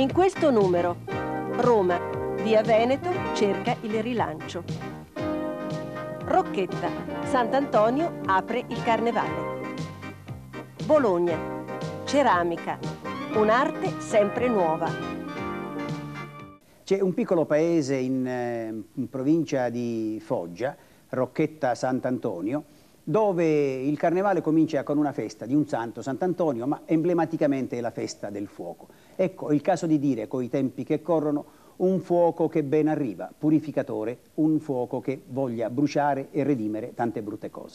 In questo numero, Roma, via Veneto, cerca il rilancio. Rocchetta, Sant'Antonio apre il carnevale. Bologna, ceramica, un'arte sempre nuova. C'è un piccolo paese in provincia di Foggia, Rocchetta Sant'Antonio, dove il carnevale comincia con una festa di un santo, Sant'Antonio, ma emblematicamente è la festa del fuoco. Ecco, è il caso di dire, coi tempi che corrono, un fuoco che ben arriva, purificatore, un fuoco che voglia bruciare e redimere tante brutte cose.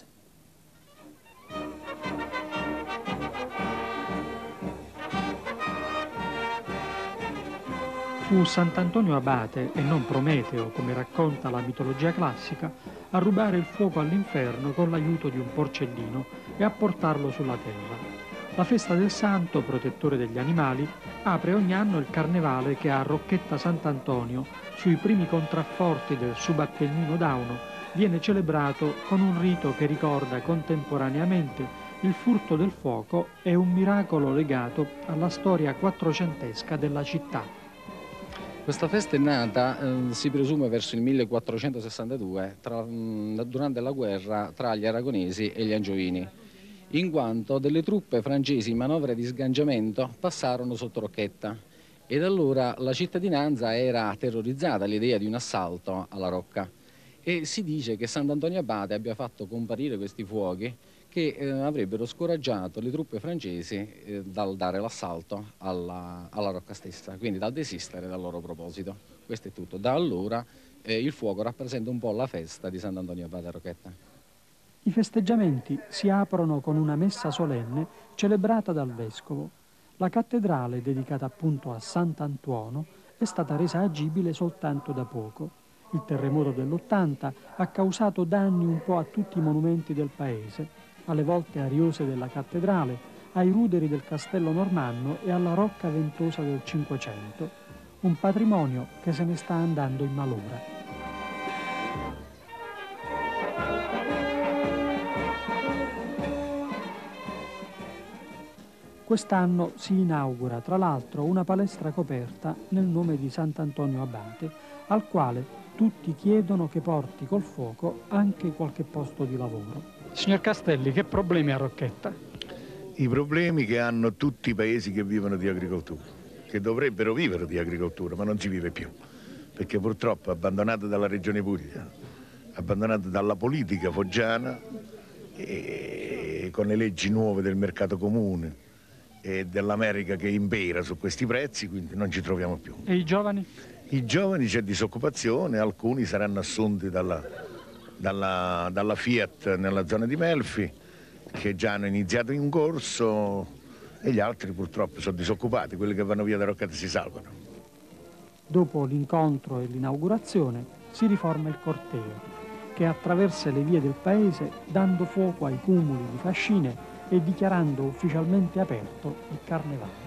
Fu Sant'Antonio Abate e non Prometeo, come racconta la mitologia classica, a rubare il fuoco all'inferno con l'aiuto di un porcellino e a portarlo sulla terra. La festa del santo, protettore degli animali, apre ogni anno il carnevale che a Rocchetta Sant'Antonio, sui primi contrafforti del Subappennino d'Auno, viene celebrato con un rito che ricorda contemporaneamente il furto del fuoco e un miracolo legato alla storia quattrocentesca della città. Questa festa è nata, si presume, verso il 1462, durante la guerra tra gli aragonesi e gli angiovini, in quanto delle truppe francesi in manovra di sgangiamento passarono sotto Rocchetta e da allora la cittadinanza era terrorizzata all'idea di un assalto alla Rocca e si dice che Sant'Antonio Abate abbia fatto comparire questi fuochi che avrebbero scoraggiato le truppe francesi dal dare l'assalto alla Rocca stessa, quindi dal desistere dal loro proposito. Questo è tutto. Da allora il fuoco rappresenta un po' la festa di Sant'Antonio Abate a Rocchetta. I festeggiamenti si aprono con una messa solenne celebrata dal vescovo. La cattedrale, dedicata appunto a Sant'Antuono, è stata resa agibile soltanto da poco. Il terremoto dell'80 ha causato danni un po' a tutti i monumenti del paese, alle volte ariose della cattedrale, ai ruderi del castello normanno e alla rocca ventosa del Cinquecento. Un patrimonio che se ne sta andando in malora. Quest'anno si inaugura tra l'altro una palestra coperta nel nome di Sant'Antonio Abate, al quale tutti chiedono che porti col fuoco anche qualche posto di lavoro. Signor Castelli, che problemi a Rocchetta? I problemi che hanno tutti i paesi che vivono di agricoltura, che dovrebbero vivere di agricoltura, ma non si vive più, perché purtroppo abbandonata dalla Regione Puglia, abbandonata dalla politica foggiana, e con le leggi nuove del mercato comune e dell'America che impera su questi prezzi, quindi non ci troviamo più. E i giovani? I giovani c'è disoccupazione, alcuni saranno assunti dalla Fiat nella zona di Melfi, che già hanno iniziato un corso, e gli altri purtroppo sono disoccupati, quelli che vanno via da Rocchetta si salvano. Dopo l'incontro e l'inaugurazione si riforma il corteo, che attraversa le vie del paese dando fuoco ai cumuli di fascine e dichiarando ufficialmente aperto il carnevale.